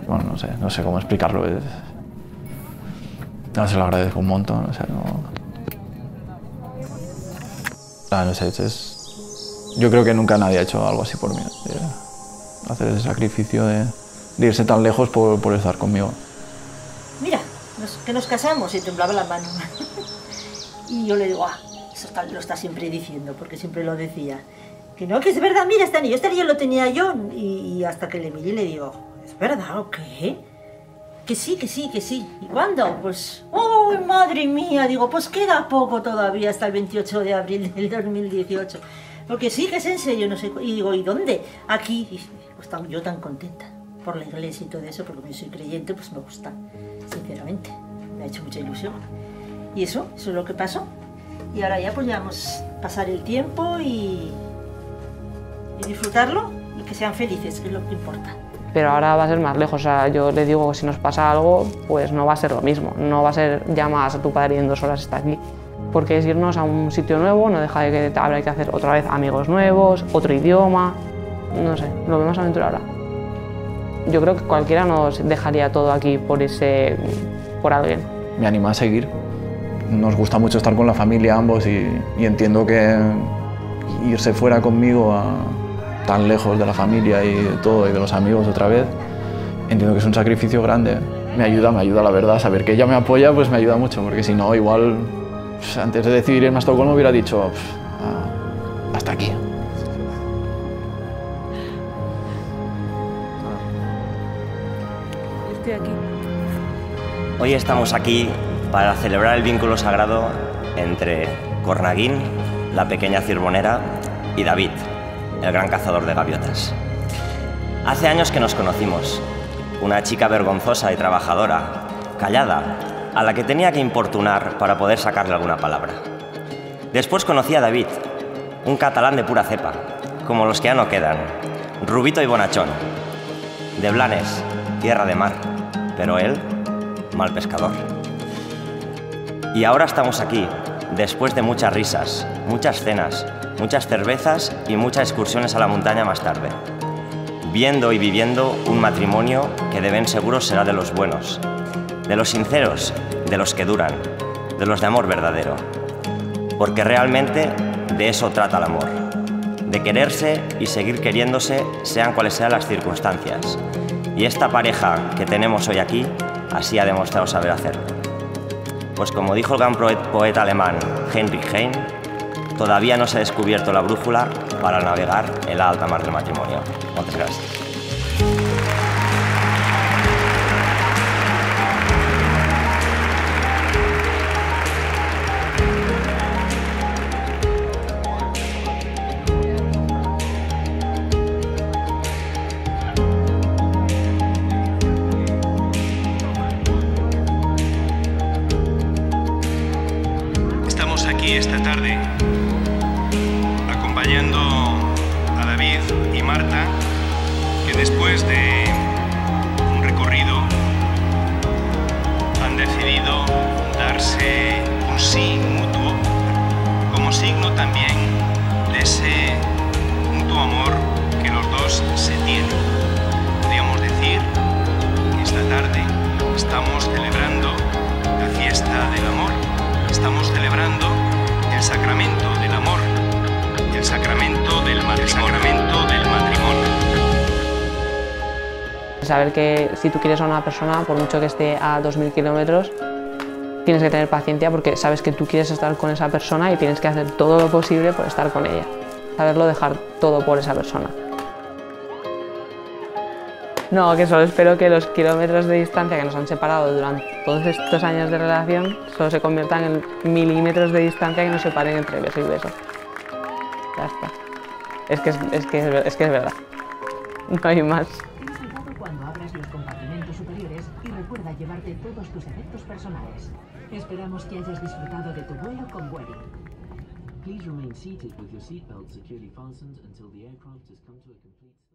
bueno, no sé cómo explicarlo. No, se lo agradezco un montón, o sea, no sé, yo creo que nunca nadie ha hecho algo así por mí, hacer ese sacrificio de irse tan lejos por estar conmigo. Mira, que nos casamos y temblaba la mano. Y yo le digo, eso lo está siempre diciendo, porque siempre lo decía. Que no, que es verdad, mira, este anillo lo tenía yo. Y hasta que le miré y le digo, ¿es verdad o qué? Que sí, que sí, que sí. ¿Y cuándo? Pues, ¡oh, madre mía! Digo, pues queda poco todavía hasta el 28 de abril del 2018. Porque sí, que es en serio, no sé. Y digo, ¿y dónde? Aquí. Y pues estaba yo tan contenta por la iglesia y todo eso, porque como yo soy creyente, pues me gusta, sinceramente. Me ha hecho mucha ilusión. Y eso es lo que pasó. Y ahora ya pues ya vamos a pasar el tiempo y disfrutarlo y que sean felices, que es lo que importa. Pero ahora va a ser más lejos, o sea, yo le digo que si nos pasa algo, pues no va a ser lo mismo, no va a ser llamas a tu padre y en 2 horas está aquí. Porque es irnos a un sitio nuevo, no deja de que habrá que hacer otra vez amigos nuevos, otro idioma, no sé, lo que más aventura ahora. Yo creo que cualquiera nos dejaría todo aquí por alguien. Me anima a seguir. Nos gusta mucho estar con la familia ambos y entiendo que irse fuera conmigo tan lejos de la familia y de todo y de los amigos otra vez, entiendo que es un sacrificio grande. Me ayuda la verdad, saber que ella me apoya pues me ayuda mucho, porque si no igual pues, antes de decidir irme a Estocolmo hubiera dicho hasta aquí. Estoy aquí. Hoy estamos aquí para celebrar el vínculo sagrado entre Cornaguín, la pequeña cirbonera, y David, el gran cazador de gaviotas. Hace años que nos conocimos, una chica vergonzosa y trabajadora, callada, a la que tenía que importunar para poder sacarle alguna palabra. Después conocí a David, un catalán de pura cepa, como los que ya no quedan, rubito y bonachón, de Blanes, tierra de mar, pero él, mal pescador. Y ahora estamos aquí, después de muchas risas, muchas cenas, muchas cervezas y muchas excursiones a la montaña más tarde, viendo y viviendo un matrimonio que de ben seguro será de los buenos, de los sinceros, de los que duran, de los de amor verdadero. Porque realmente de eso trata el amor, de quererse y seguir queriéndose sean cuales sean las circunstancias. Y esta pareja que tenemos hoy aquí así ha demostrado saber hacerlo. Pues como dijo el gran poeta alemán Heinrich Heine, todavía no se ha descubierto la brújula para navegar en la alta mar del matrimonio. Muchas gracias. Estamos aquí esta tarde acompañando a David y Marta, que después de un recorrido han decidido darse un sí mutuo como signo también de ese mutuo amor que los dos se tienen. Podríamos decir que esta tarde estamos celebrando la fiesta del amor, estamos celebrando el sacramento del amor, el sacramento del matrimonio. Saber que si tú quieres a una persona, por mucho que esté a 2000 kilómetros, tienes que tener paciencia porque sabes que tú quieres estar con esa persona y tienes que hacer todo lo posible por estar con ella. Saberlo dejar todo por esa persona. No, que solo espero que los kilómetros de distancia que nos han separado durante todos estos años de relación solo se conviertan en milímetros de distancia que nos separen entre beso y beso. Ya está. Es que es verdad. No hay más. Ten cuidado cuando abras los compartimentos superiores y recuerda llevarte todos tus efectos personales. Esperamos que hayas disfrutado de tu vuelo con Vueling. Please remain seated with your seatbelt securely fastened until the aircraft has come to a complete stop.